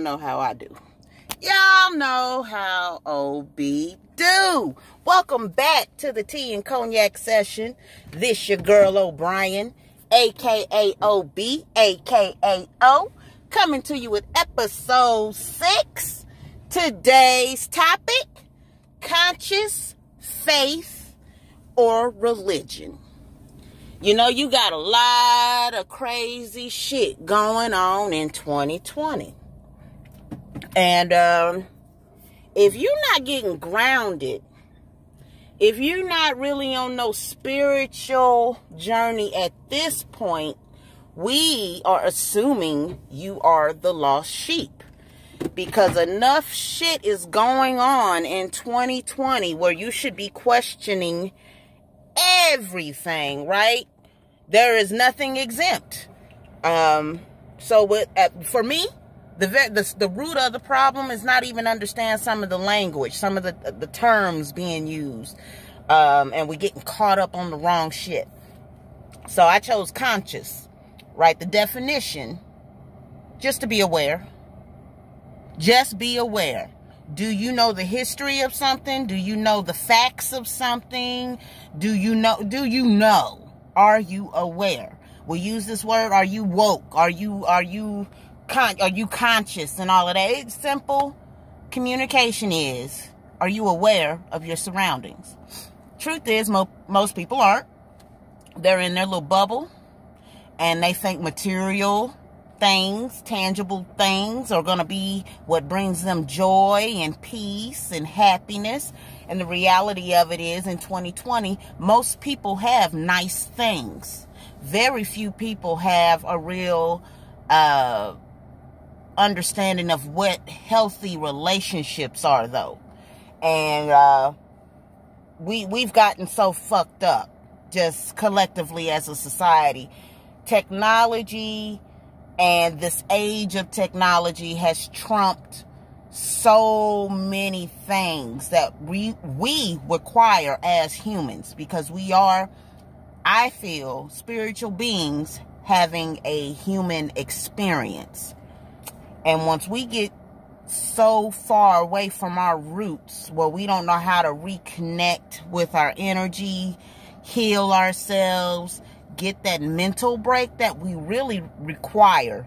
know how I do. Y'all know how OB do. Welcome back to the Tea and Cognac session. This your girl O'Brien, a.k.a. OB, a.k.a. O, coming to you with episode 6. Today's topic, conscious faith or religion. You know, you got a lot of crazy shit going on in 2020. And if you're not getting grounded, if you're not really on no spiritual journey at this point, we are assuming you are the lost sheep. Because enough shit is going on in 2020 where you should be questioning everything, right? There is nothing exempt. For me, the root of the problem is not even understand some of the language, some of the terms being used, and we getting caught up on the wrong shit. So I chose conscious, right? The definition, just to be aware. Just be aware. Do you know the history of something? Do you know the facts of something? Do you know? Are you aware? We use this word, are you woke? Are you conscious and all of that? It's simple. Communication is, are you aware of your surroundings? Truth is, most people aren't. They're in their little bubble and they think material things, tangible things are going to be what brings them joy and peace and happiness. And the reality of it is, in 2020, most people have nice things. Very few people have a real understanding of what healthy relationships are, though. And we've gotten so fucked up just collectively as a society. Technology and this age of technology has trumped so many things that we require as humans, because we are, I feel, spiritual beings having a human experience. And once we get so far away from our roots where we don't know how to reconnect with our energy, heal ourselves, get that mental break that we really require,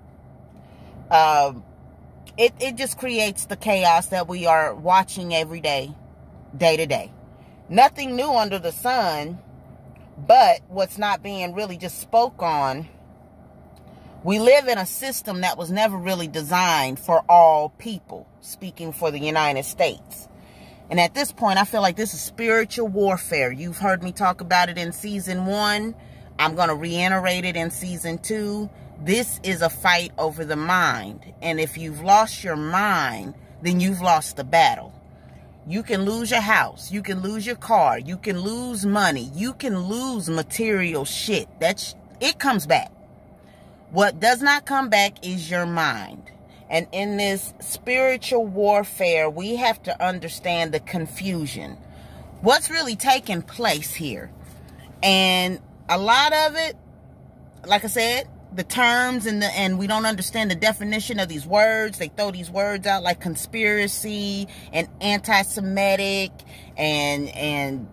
it just creates the chaos that we are watching every day, day to day. Nothing new under the sun, but what's not being really just spoke on. We live in a system that was never really designed for all people, speaking for the United States. And at this point, I feel like this is spiritual warfare. You've heard me talk about it in season 1. I'm going to reiterate it in season 2. This is a fight over the mind. And if you've lost your mind, then you've lost the battle. You can lose your house. You can lose your car. You can lose money. You can lose material shit. It comes back. What does not come back is your mind. And in this spiritual warfare, we have to understand the confusion. What's really taking place here? And a lot of it, like I said, the terms and we don't understand the definition of these words. They throw these words out like conspiracy and anti-Semitic and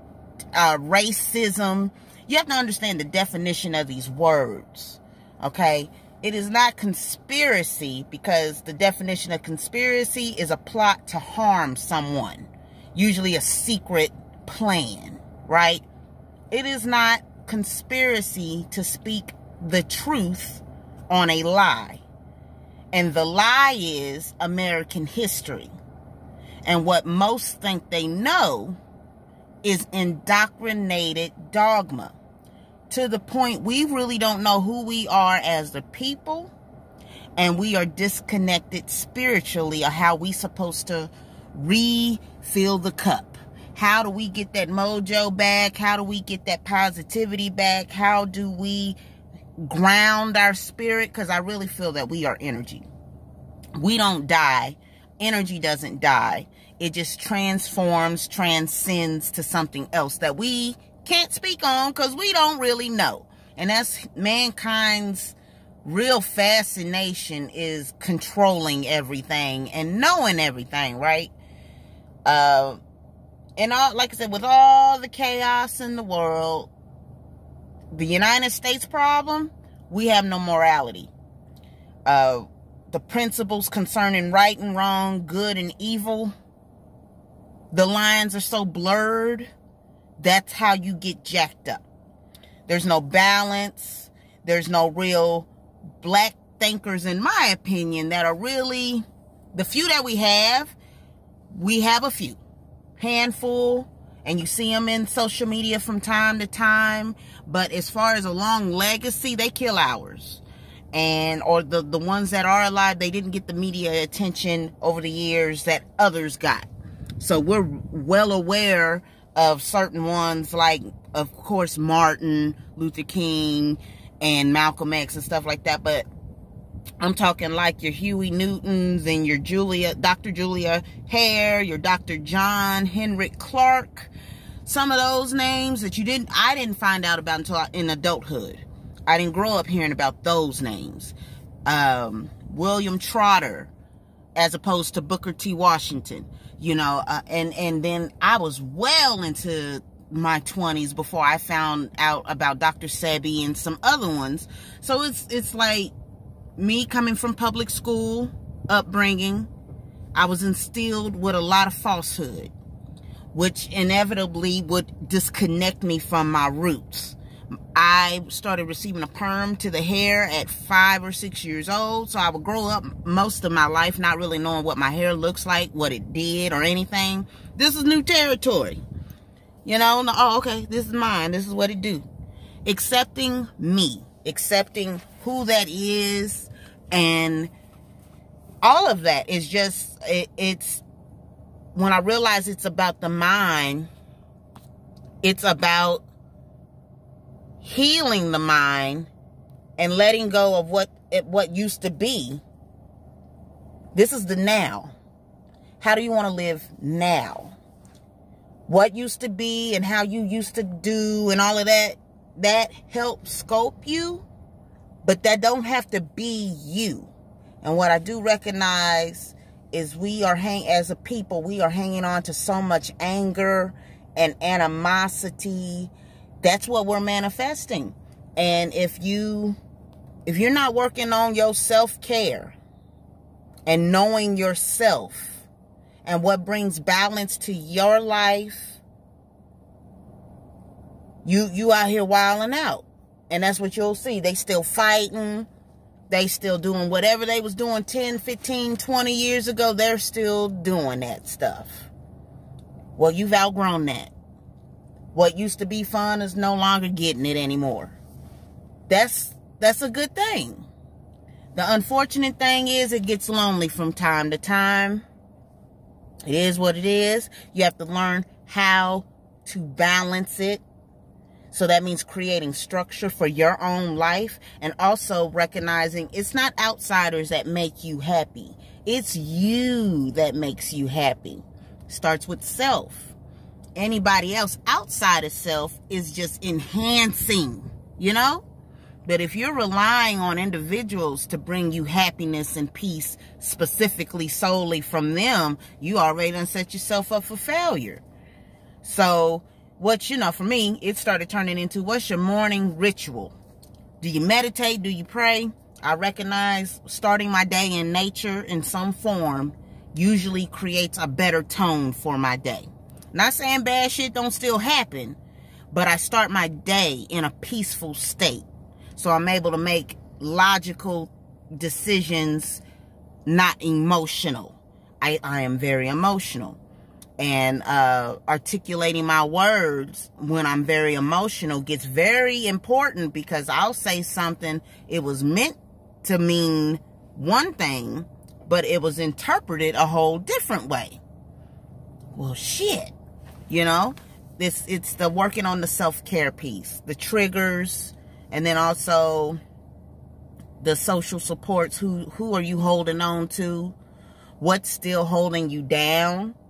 racism. You have to understand the definition of these words, okay? It is not conspiracy, because the definition of conspiracy is a plot to harm someone, usually a secret plan, right? It is not conspiracy to speak the truth on a lie. And the lie is American history. And what most think they know is indoctrinated dogma, to the point we really don't know who we are as the people, and we are disconnected spiritually of how we supposed to refill the cup. How do we get that mojo back? How do we get that positivity back? How do we ground our spirit? Because I really feel that we are energy. We don't die. Energy doesn't die. It just transforms, transcends to something else that we can't speak on because we don't really know. And that's mankind's real fascination is controlling everything and knowing everything, right? And all, like I said, with all the chaos in the world, the United States problem, we have no morality. The principles concerning right and wrong, good and evil, the lines are so blurred. That's how you get jacked up. There's no balance. There's no real black thinkers, in my opinion, that are really, the few that we have a few, handful, and you see them in social media from time to time. But as far as a long legacy, they kill ours. And, or the ones that are alive, they didn't get the media attention over the years that others got. So we're well aware of certain ones, like, of course, Martin Luther King and Malcolm X and stuff like that. But I'm talking like your Huey Newtons and your Dr. Julia Hare, your Dr. John Henrik Clark. Some of those names that I didn't find out about until in adulthood. I didn't grow up hearing about those names. William Trotter, as opposed to Booker T. Washington, you know, and then I was well into my 20s before I found out about Dr. Sebi and some other ones. So it's like me coming from public school upbringing, I was instilled with a lot of falsehood, which inevitably would disconnect me from my roots. I started receiving a perm to the hair at 5 or 6 years old. So I would grow up most of my life not really knowing what my hair looks like, what it did or anything. This is new territory. You know, oh, okay, this is mine. This is what it do. Accepting me. Accepting who that is. And all of that is just, it's, when I realize it's about the mind, it's about healing the mind and letting go of what used to be. This is the now. How do you want to live now? What used to be and how you used to do and all of that helps scope you, but that don't have to be you. And what I do recognize is as a people, we are hanging on to so much anger and animosity. That's what we're manifesting. And if you're not working on your self-care and knowing yourself and what brings balance to your life, you out here wilding out. And that's what you'll see. They still fighting. They still doing whatever they was doing 10, 15, 20 years ago. They're still doing that stuff. Well, you've outgrown that. What used to be fun is no longer getting it anymore. That's a good thing. The unfortunate thing is it gets lonely from time to time. It is what it is. You have to learn how to balance it. So that means creating structure for your own life and also recognizing it's not outsiders that make you happy. It's you that makes you happy. Starts with self. Anybody else outside of self is just enhancing, you know? But if you're relying on individuals to bring you happiness and peace, specifically solely from them, you already done set yourself up for failure. So, for me, it started turning into, what's your morning ritual? Do you meditate? Do you pray? I recognize starting my day in nature in some form usually creates a better tone for my day. Not saying bad shit don't still happen, but I start my day in a peaceful state. So I'm able to make logical decisions, not emotional. I am very emotional. And articulating my words when I'm very emotional gets very important because I'll say something, it was meant to mean one thing, but it was interpreted a whole different way. Well, shit. You know, it's the working on the self-care piece, the triggers, and then also the social supports. Who are you holding on to? What's still holding you down?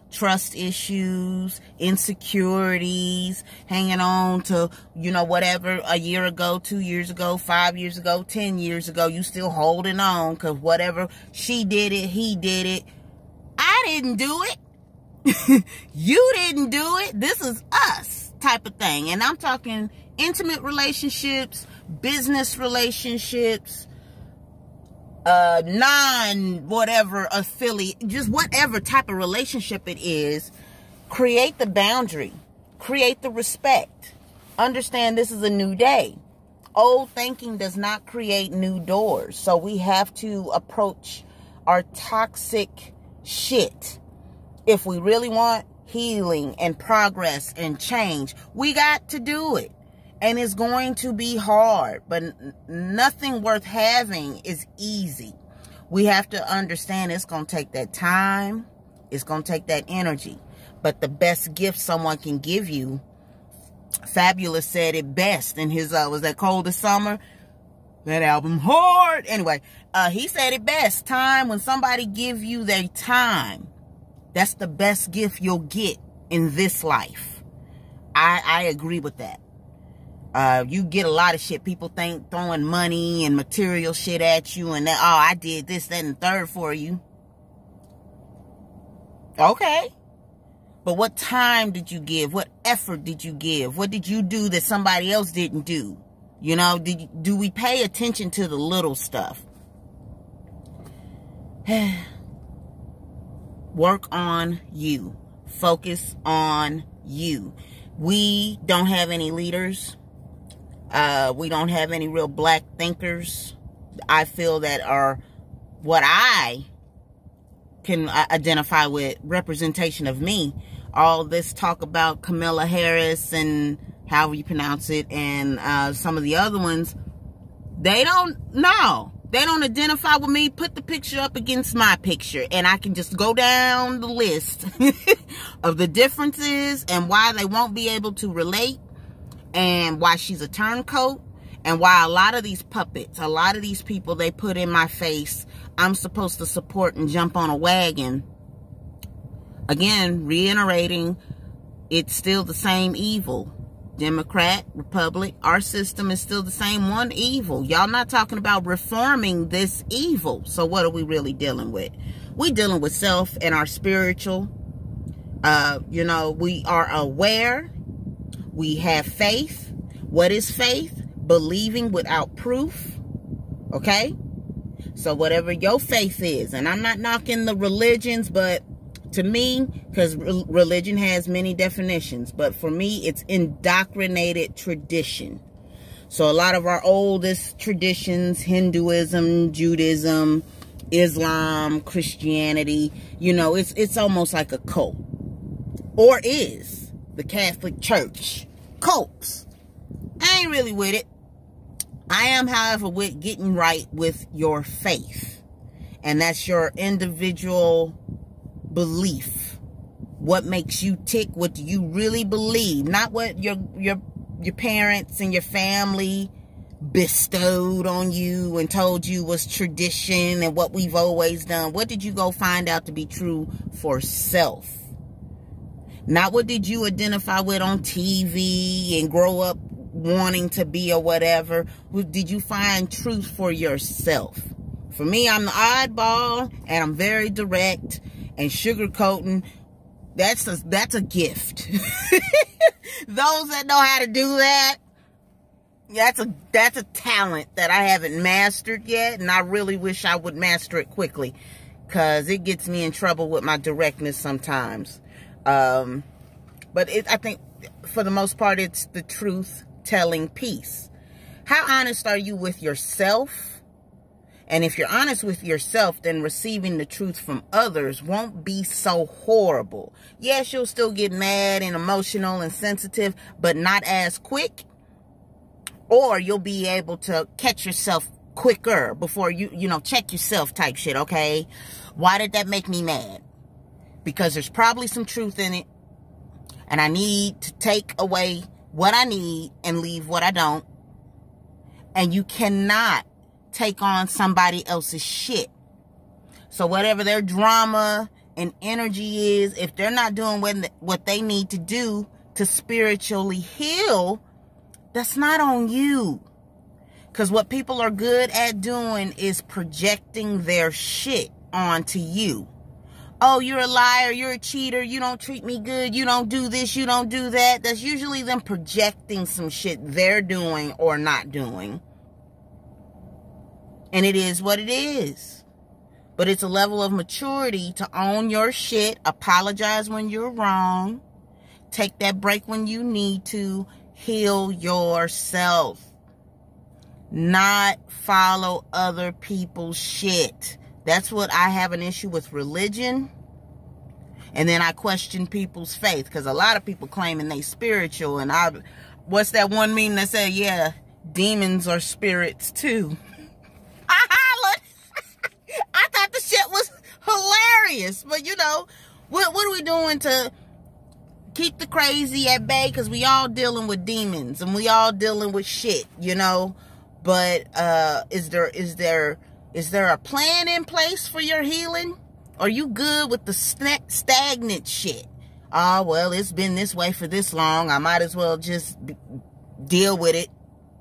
trust issues, insecurities, hanging on to, whatever a year ago, 2 years ago, 5 years ago, 10 years ago, you still holding on because whatever she did it, he did it. I didn't do it. You didn't do it. This is us type of thing. And I'm talking intimate relationships, business relationships, non-whatever affiliate, just whatever type of relationship it is. Create the boundary. Create the respect. Understand this is a new day. Old thinking does not create new doors. So we have to approach our toxic shit. If we really want healing and progress and change, we got to do it. And it's going to be hard, but nothing worth having is easy. We have to understand it's going to take that time. It's going to take that energy. But the best gift someone can give you, Fabulous said it best in his, was that Coldest Summer? That album hard. Anyway, he said it best. Time, when somebody give you their time, that's the best gift you'll get in this life. I agree with that. You get a lot of shit. People think throwing money and material shit at you and that, oh, I did this, that, and the third for you. Okay. But what time did you give? What effort did you give? What did you do that somebody else didn't do? Do we pay attention to the little stuff? Work on you. Focus on you. We don't have any leaders. We don't have any real black thinkers, I feel, that are what I can identify with, representation of me. All this talk about Kamala Harris and however you pronounce it, and some of the other ones, they don't identify with me. Put the picture up against my picture and I can just go down the list of the differences and why they won't be able to relate, and why she's a turncoat, and why a lot of these puppets, a lot of these people they put in my face, I'm supposed to support and jump on a wagon. Again, reiterating, it's still the same evil. Democrat, Republic, our system is still the same one evil. Y'all not talking about reforming this evil. So what are we really dealing with? We dealing with self and our spiritual. We are aware. We have faith. What is faith? Believing without proof. Okay? So whatever your faith is, and I'm not knocking the religions, but to me, because religion has many definitions, but for me, it's indoctrinated tradition. So a lot of our oldest traditions, Hinduism, Judaism, Islam, Christianity, it's almost like a cult. Or is the Catholic Church. Cults. I ain't really with it. I am, however, with getting right with your faith. And that's your individual belief. What makes you tick? What do you really believe? Not what your parents and your family bestowed on you and told you was tradition and what we've always done. What did you go find out to be true for self? Not what did you identify with on TV and grow up wanting to be or whatever. Did you find truth for yourself? For me, I'm the oddball and I'm very direct, and sugarcoating, that's a gift. Those that know how to do that, that's a talent that I haven't mastered yet, and I really wish I would master it quickly, because it gets me in trouble with my directness sometimes. But I think for the most part, it's the truth-telling piece. How honest are you with yourself? And if you're honest with yourself, then receiving the truth from others won't be so horrible. Yes, you'll still get mad and emotional and sensitive, but not as quick. Or you'll be able to catch yourself quicker before you check yourself type shit, okay? Why did that make me mad? Because there's probably some truth in it. And I need to take away what I need and leave what I don't. And you cannot take on somebody else's shit. So whatever their drama and energy is, if they're not doing what they need to do to spiritually heal, that's not on you. Because what people are good at doing is projecting their shit onto you. Oh, you're a liar, you're a cheater, you don't treat me good, you don't do this, you don't do that. That's usually them projecting some shit they're doing or not doing. And it is what it is. But it's a level of maturity to own your shit, apologize when you're wrong, take that break when you need to, heal yourself. Not follow other people's shit. That's what I have an issue with religion. And then I question people's faith. Because a lot of people claiming they spiritual. And what's that one meme that said, yeah, demons are spirits too. I thought the shit was hilarious. But you know, what are we doing to keep the crazy at bay? Because we all dealing with demons. And we all dealing with shit, you know. But is there a plan in place for your healing? Are you good with the stagnant shit? Oh, well, it's been this way for this long. I might as well just deal with it.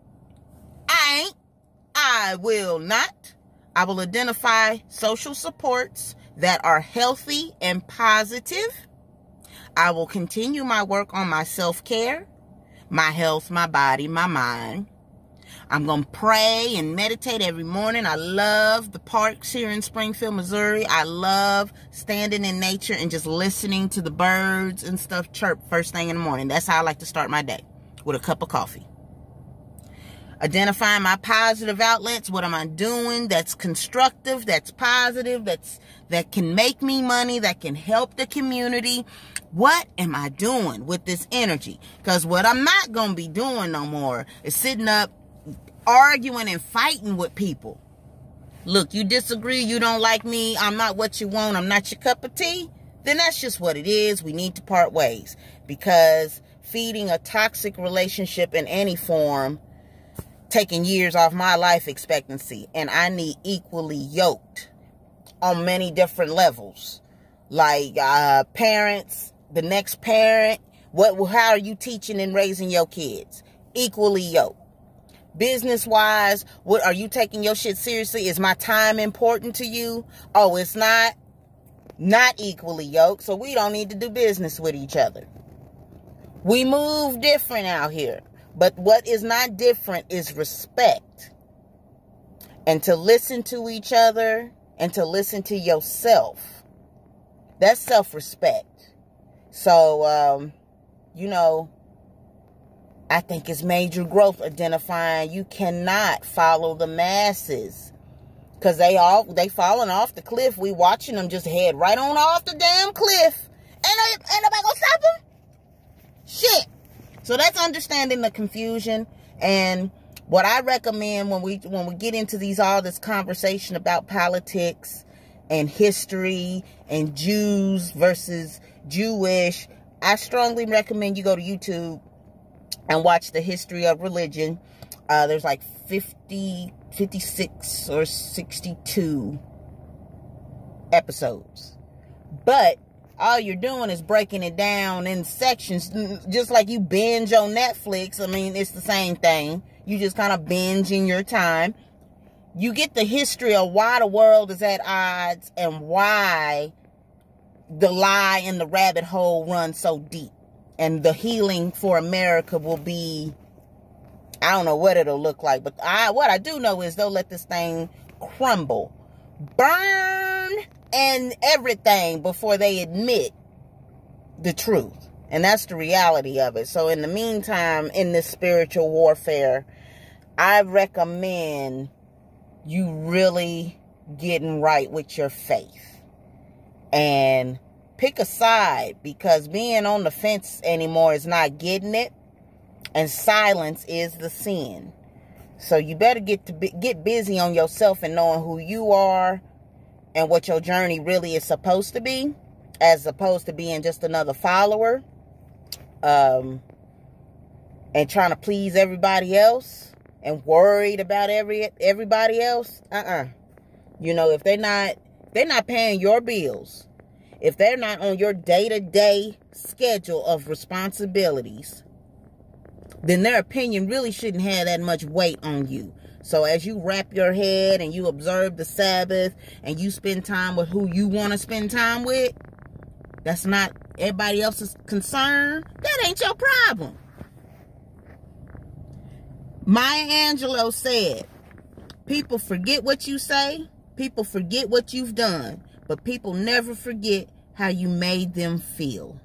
I ain't. I will not. I will identify social supports that are healthy and positive. I will continue my work on my self-care, my health, my body, my mind. I'm going to pray and meditate every morning. I love the parks here in Springfield, Missouri. I love standing in nature and just listening to the birds and stuff chirp first thing in the morning. That's how I like to start my day, with a cup of coffee. Identifying my positive outlets. What am I doing that's constructive, that's positive, that can make me money, that can help the community? What am I doing with this energy? Because what I'm not going to be doing no more is sitting up arguing and fighting with people. Look, you disagree, you don't like me, I'm not what you want, I'm not your cup of tea, then that's just what it is. We need to part ways, because feeding a toxic relationship in any form, taking years off my life expectancy, and I need equally yoked on many different levels. Like parents, the next parent, how are you teaching and raising your kids? Equally yoked. Business-wise, what are you taking your shit seriously? Is my time important to you? Oh, it's not? Not equally yoked, so we don't need to do business with each other. We move different out here. But what is not different is respect. And to listen to each other and to listen to yourself. That's self-respect. So, you know, I think it's major growth identifying you cannot follow the masses. Because they falling off the cliff. We watching them just head right on off the damn cliff. Ain't nobody gonna stop them? Shit. So that's understanding the confusion. And what I recommend when we get into all this conversation about politics and history and Jews versus Jewish, I strongly recommend you go to YouTube and watch the history of religion. There's like 56 or 62 episodes. But all you're doing is breaking it down in sections, just like you binge on Netflix. I mean, it's the same thing. You just kind of binge in your time. You get the history of why the world is at odds and why the lie and the rabbit hole run so deep. And the healing for America will be, I don't know what it'll look like, but what I do know is they'll let this thing crumble, burn, and everything before they admit the truth. And that's the reality of it. So in the meantime, in this spiritual warfare, I recommend you really getting right with your faith. And pick a side, because being on the fence anymore is not getting it. And silence is the sin. So you better get busy on yourself and knowing who you are and what your journey really is supposed to be, as opposed to being just another follower and trying to please everybody else and worried about everybody else. You know, if they're not paying your bills, If they're not on your day-to-day schedule of responsibilities, then their opinion really shouldn't have that much weight on you. So as you wrap your head and you observe the Sabbath and you spend time with who you want to spend time with, that's not everybody else's concern. That ain't your problem. Maya Angelou said, people forget what you say, people forget what you've done, but people never forget how you made them feel.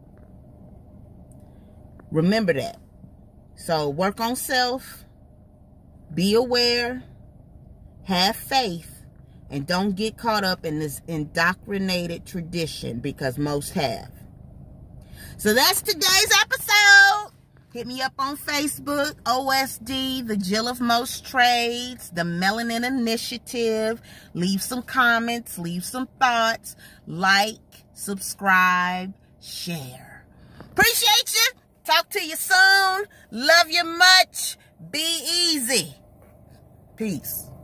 Remember that. So work on self, be aware, have faith, and don't get caught up in this indoctrinated tradition, because most have. So that's today's episode. Hit me up on Facebook, OSD, the Jill of Most Trades, the Melanin Initiative. Leave some comments, leave some thoughts. Like, subscribe, share. Appreciate you. Talk to you soon. Love you much. Be easy. Peace.